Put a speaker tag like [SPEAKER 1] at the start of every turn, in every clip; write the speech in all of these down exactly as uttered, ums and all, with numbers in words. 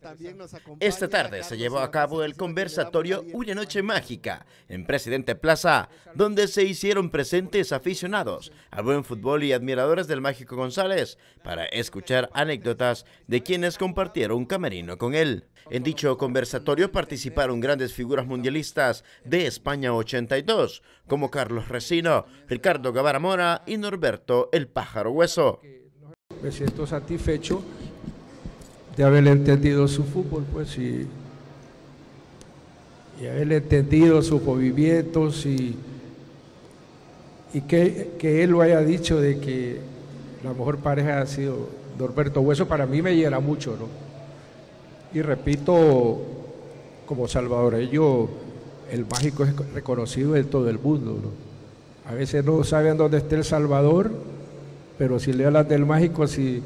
[SPEAKER 1] Esta tarde se llevó a cabo el conversatorio Una Noche Mágica en Presidente Plaza, donde se hicieron presentes aficionados al buen fútbol y admiradores del Mágico González para escuchar anécdotas de quienes compartieron un camerino con él. En dicho conversatorio participaron grandes figuras mundialistas de España ochenta y dos, como Carlos Resino, Ricardo Guevara Mora y Norberto El Pájaro Hueso.
[SPEAKER 2] Me siento satisfecho de haber entendido su fútbol, pues, y, y haber entendido sus movimientos y, y que, que él lo haya dicho de que la mejor pareja ha sido Norberto Hueso, para mí me llena mucho, ¿no? Y repito, como salvadoreño, el Mágico es reconocido en todo el mundo, ¿no? A veces no saben dónde está El Salvador, pero si le hablan del Mágico, sí,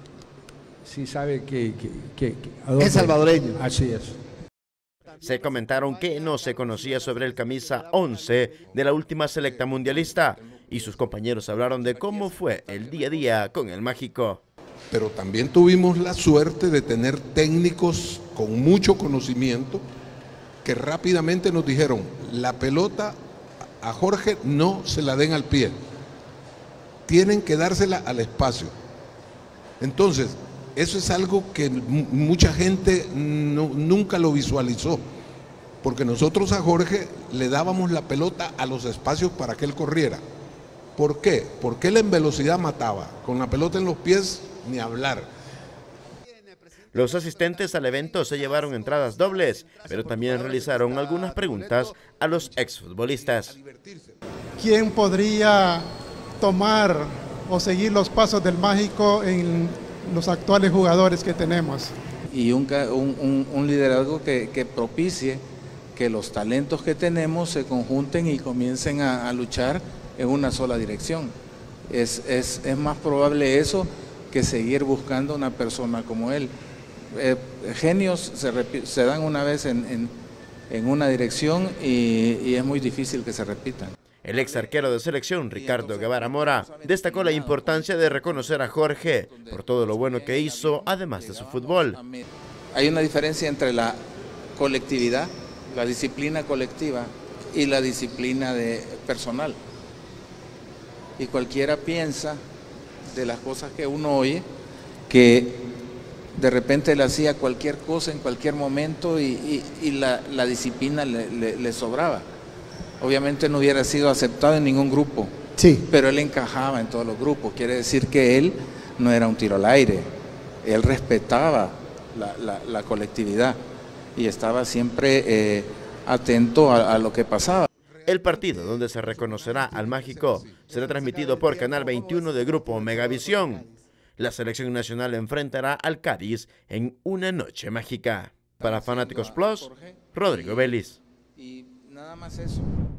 [SPEAKER 2] sí saben que, que, que, que
[SPEAKER 3] es salvadoreño.
[SPEAKER 2] Así es.
[SPEAKER 1] Se comentaron que no se conocía sobre el camisa once de la última selecta mundialista y sus compañeros hablaron de cómo fue el día a día con el Mágico.
[SPEAKER 4] Pero también tuvimos la suerte de tener técnicos con mucho conocimiento que rápidamente nos dijeron: la pelota a Jorge no se la den al pie, tienen que dársela al espacio. Entonces, eso es algo que mucha gente no, nunca lo visualizó, porque nosotros a Jorge le dábamos la pelota a los espacios para que él corriera. ¿Por qué? Porque él en velocidad mataba, con la pelota en los pies ni hablar.
[SPEAKER 1] Los asistentes al evento se llevaron entradas dobles, pero también realizaron algunas preguntas a los exfutbolistas.
[SPEAKER 5] ¿Quién podría tomar o seguir los pasos del Mágico en los actuales jugadores que tenemos?
[SPEAKER 6] Y un, un, un liderazgo que, que propicie que los talentos que tenemos se conjunten y comiencen a, a luchar en una sola dirección. Es, es, es más probable eso que seguir buscando una persona como él. Eh, genios se, se dan una vez en, en, en una dirección y, y es muy difícil que se repitan.
[SPEAKER 1] El ex arquero de selección, Ricardo Guevara Mora, destacó la importancia de reconocer a Jorge por todo lo bueno que hizo, además de su fútbol.
[SPEAKER 6] Hay una diferencia entre la colectividad, la disciplina colectiva y la disciplina de personal. Y cualquiera piensa de las cosas que uno oye, que de repente le hacía cualquier cosa en cualquier momento y, y, y la, la disciplina le, le, le sobraba. Obviamente no hubiera sido aceptado en ningún grupo,
[SPEAKER 3] sí,
[SPEAKER 6] pero él encajaba en todos los grupos. Quiere decir que él no era un tiro al aire, él respetaba la, la, la colectividad y estaba siempre eh, atento a, a lo que pasaba.
[SPEAKER 1] El partido, donde se reconocerá al Mágico, será transmitido por Canal veintiuno de Grupo Megavisión. La selección nacional enfrentará al Cádiz en Una Noche Mágica. Para Fanáticos Plus, Rodrigo Vélez.
[SPEAKER 6] Y nada más eso.